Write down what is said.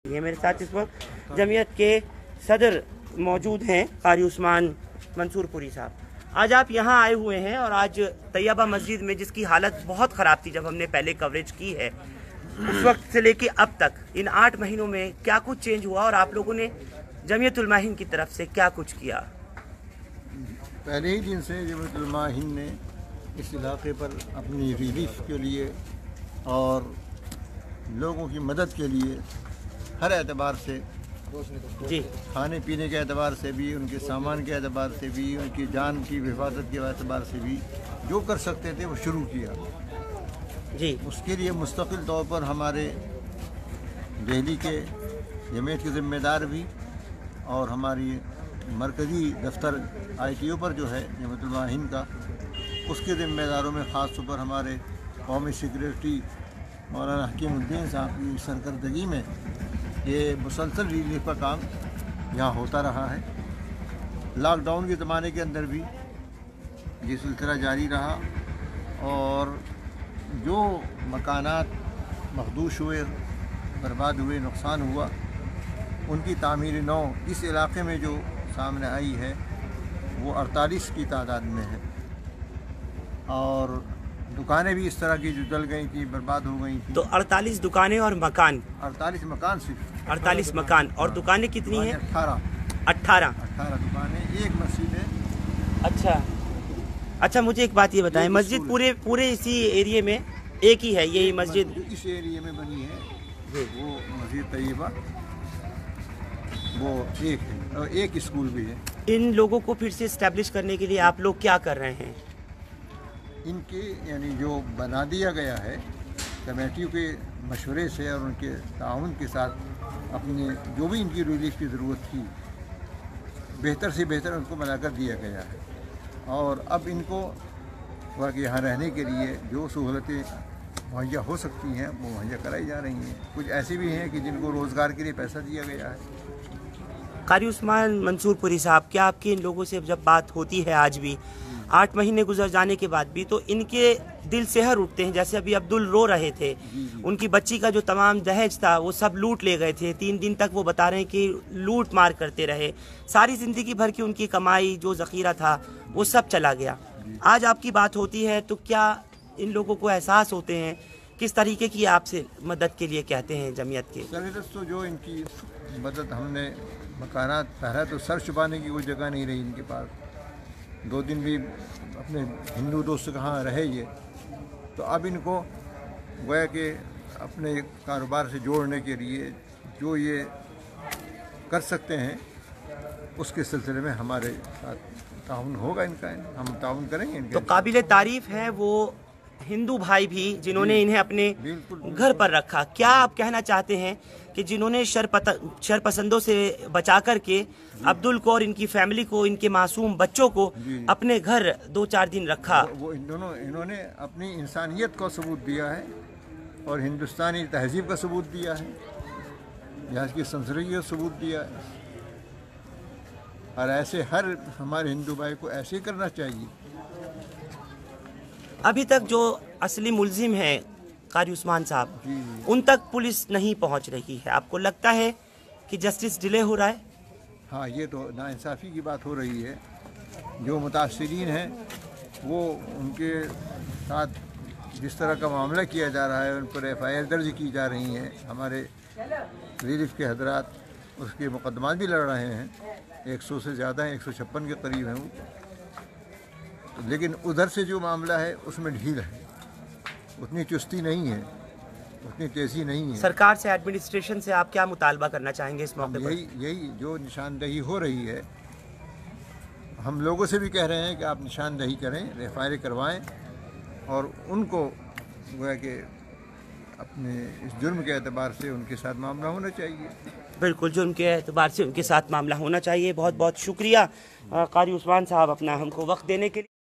ये मेरे साथ इस वक्त जमीयत के सदर मौजूद हैं कारी उस्मान मंसूर पुरी साहब। आज आप यहाँ आए हुए हैं और आज तैयबा मस्जिद में जिसकी हालत बहुत ख़राब थी जब हमने पहले कवरेज की है, उस वक्त से लेके अब तक इन 8 महीनों में क्या कुछ चेंज हुआ और आप लोगों ने जमीयत उलमा हिंद की तरफ से क्या कुछ किया? पहले ही दिन से जमीयत उलमा हिंद ने इस इलाके पर अपनी रिलीफ के लिए और लोगों की मदद के लिए हर एतबार से जी, खाने पीने के एतबार से भी, उनके सामान के एतबार से भी, उनकी जान की हिफाजत के एतबार से भी जो कर सकते थे वो शुरू किया जी। उसके लिए मुस्तकिल तौर पर हमारे दिल्ली के जमीयत के ज़िम्मेदार भी और हमारी मरकज़ी दफ्तर ITO पर जो है जमीयत उलमा हिंद का, उसके ज़िम्मेदारों में ख़ास तौर पर हमारे कौमी सेक्रेटरी मौलाना हकीमुद्दीन साहब की सरकर्दगी में ये मुसलसल रिलीफ का काम यहाँ होता रहा है। लॉकडाउन के ज़माने के अंदर भी ये सिलसिला जारी रहा और जो मकानात मखदूश हुए, बर्बाद हुए, नुकसान हुआ, उनकी तामीर नौ इस इलाके में जो सामने आई है वो 48 की तादाद में है और दुकानें भी इस तरह की जो जल गई थी, बर्बाद हो गई थी। तो 48 दुकानें और मकान? 48 मकान सिर्फ 48 मकान। और दुकानें कितनी हैं? 18 दुकानें, एक मस्जिद है। अच्छा, मुझे एक बात ये बताएं, मस्जिद पूरे इसी एरिया में एक ही है यही मस्जिद? इस एरिया में बनी है वो मस्जिद तैयबा, वो एक है और एक स्कूल भी है। इन लोगों को फिर से इस्टेब्लिश करने के लिए आप लोग क्या कर रहे हैं? इनके यानी जो बना दिया गया है कमेटियों के मशवरे से और उनके ताउन के साथ, अपने जो भी इनकी रिलीफ की ज़रूरत थी बेहतर से बेहतर उनको बनाकर दिया गया है और अब इनको यहाँ रहने के लिए जो सहूलतें मुहैया हो सकती हैं वो मुहैया कराई जा रही हैं। कुछ ऐसे भी हैं कि जिनको रोज़गार के लिए पैसा दिया गया है। कारी उस्मान मंसूर पुरी साहब, क्या आपकी इन लोगों से जब बात होती है आज भी 8 महीने गुजर जाने के बाद भी, तो इनके दिल सेहर उठते हैं? जैसे अभी अब्दुल रो रहे थे, उनकी बच्ची का जो तमाम दहेज था वो सब लूट ले गए थे। 3 दिन तक वो बता रहे हैं कि लूट मार करते रहे, सारी ज़िंदगी भर की उनकी कमाई जो ज़ख़ीरा था वो सब चला गया। आज आपकी बात होती है तो क्या इन लोगों को एहसास होते हैं? किस तरीके की आपसे मदद के लिए कहते हैं जमीयत के? तो जो इनकी मदद हमने मकानात, पहला तो सर छुपाने की कोई जगह नहीं रही इनके पास। 2 दिन भी अपने हिंदू दोस्त कहाँ रहे ये, तो अब इनको गोया कि अपने कारोबार से जोड़ने के लिए जो ये कर सकते हैं उसके सिलसिले में हमारे साथ ताउन होगा इनका, हम ताउन करेंगे इनके। तो काबिल तारीफ़ है वो हिंदू भाई भी जिन्होंने इन्हें अपने घर पर रखा। क्या आप कहना चाहते हैं कि जिन्होंने शरपसंदों से बचा करके अब्दुल को और इनकी फैमिली को, इनके मासूम बच्चों को अपने घर 2-4 दिन रखा, वो इन्होंने अपनी इंसानियत का सबूत दिया है और हिंदुस्तानी तहजीब का सबूत दिया है, यहाँ की संस्कृति का सबूत दिया है और ऐसे हर हमारे हिंदू भाई को ऐसे ही करना चाहिए। अभी तक जो असली मुल्जिम है कारी उस्मान साहब, उन तक पुलिस नहीं पहुंच रही है। आपको लगता है कि जस्टिस डिले हो रहा है? हाँ, ये तो नाइंसाफ़ी की बात हो रही है। जो मुतासिरीन हैं वो उनके साथ जिस तरह का मामला किया जा रहा है, उन पर FIR दर्ज की जा रही हैं। हमारे रिलीफ के हजरात उसके मुकदमा भी लड़ रहे हैं, 100 से ज़्यादा हैं, 156 के करीब हैं वो। लेकिन उधर से जो मामला है उसमें ढील है, उतनी चुस्ती नहीं है, उतनी तेज़ी नहीं है। सरकार से, एडमिनिस्ट्रेशन से आप क्या मुतालबा करना चाहेंगे इस मौके पर? यही जो निशानदही हो रही है, हम लोगों से भी कह रहे हैं कि आप निशानदही करें, FIR करवाएं और उनको गोया कि अपने इस जुर्म के एतबार से उनके साथ मामला होना चाहिए। बिल्कुल, जुर्म के एतबार से उनके साथ मामला होना चाहिए। बहुत बहुत शुक्रिया कारी उस्मान साहब अपना हमको वक्त देने के लिए।